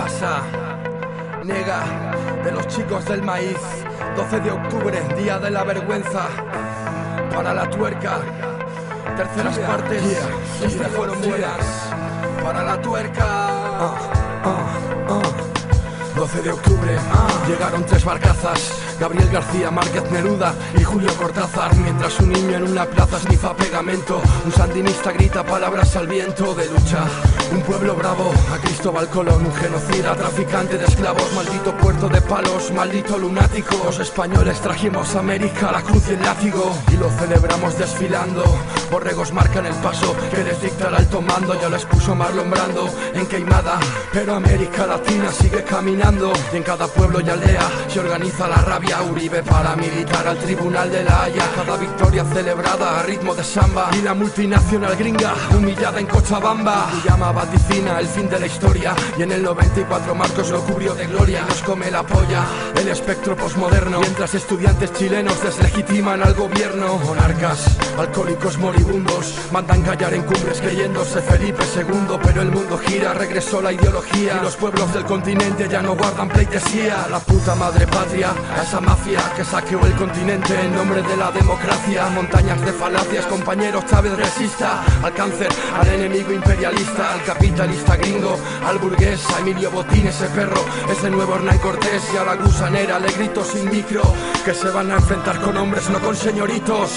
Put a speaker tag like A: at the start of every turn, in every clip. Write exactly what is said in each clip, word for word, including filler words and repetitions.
A: pasa? Nega, de los chicos del maíz. Doce de octubre, día de la vergüenza. Para la tuerca, terceras yeah, partes, yeah, yeah, fueron buenas. Para la tuerca. uh, uh, uh. doce de octubre, uh. llegaron tres barcazas. Gabriel García Márquez Neruda y Julio Cortázar. Mientras un niño en una plaza snifa pegamento, un sandinista grita palabras al viento de lucha. Un pueblo bravo, a Cristóbal Colón, un genocida, traficante de esclavos. Maldito puerto de palos, maldito lunático. Los españoles trajimos a América la cruz y el látigo, y lo celebramos desfilando. Borregos marcan el paso que les dicta el alto mando. Ya les puso Marlon Brando en Queimada, pero América Latina sigue caminando. Y en cada pueblo y aldea se organiza la rabia. Uribe paramilitar al tribunal de la Haya. Cada victoria celebrada a ritmo de samba. Y la multinacional gringa humillada en Cochabamba. Y llama vaticina el fin de la historia. Y en el noventa y cuatro Marcos lo cubrió de gloria. Nos come la polla el espectro posmoderno, mientras estudiantes chilenos deslegitiman al gobierno. Monarcas, alcohólicos moribundos, mandan callar en cumbres creyéndose Felipe segundo. Pero el mundo gira, regresó la ideología, y los pueblos del continente ya no guardan pleitesía. La puta madre patria, a esa mafia que saqueó el continente en nombre de la democracia. Montañas de falacias, compañeros, Chávez resista al cáncer, al enemigo imperialista, al capitalista gringo, al burgués, a Emilio Botín, ese perro, ese nuevo Hernán Cortés. Y a la gusanera le grito sin micro que se van a enfrentar con hombres, no con señoritos.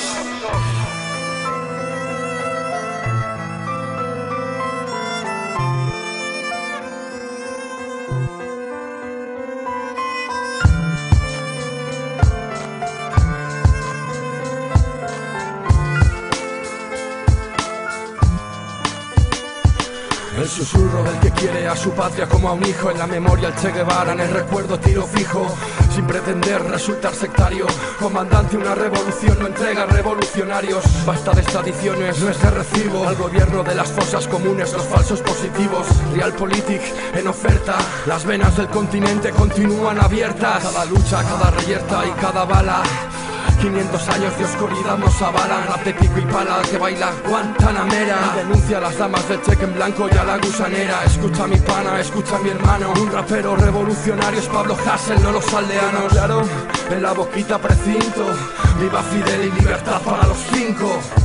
A: El susurro del que quiere a su patria como a un hijo. En la memoria el Che Guevara, en el recuerdo tiro fijo. Sin pretender resultar sectario, comandante, una revolución no entrega revolucionarios. Basta de extradiciones, no es de recibo. Al gobierno de las fosas comunes, los falsos positivos. Realpolitik en oferta, las venas del continente continúan abiertas. Cada lucha, cada reyerta y cada bala, quinientos años de oscuridad nos avalan. Rap de pico y pala que baila Guantanamera. Y denuncia a las damas del cheque en blanco y a la gusanera. Escucha a mi pana, escucha a mi hermano. Un rapero revolucionario es Pablo Hasél, no los aldeanos. Claro, en la boquita precinto, viva Fidel y libertad para los cinco.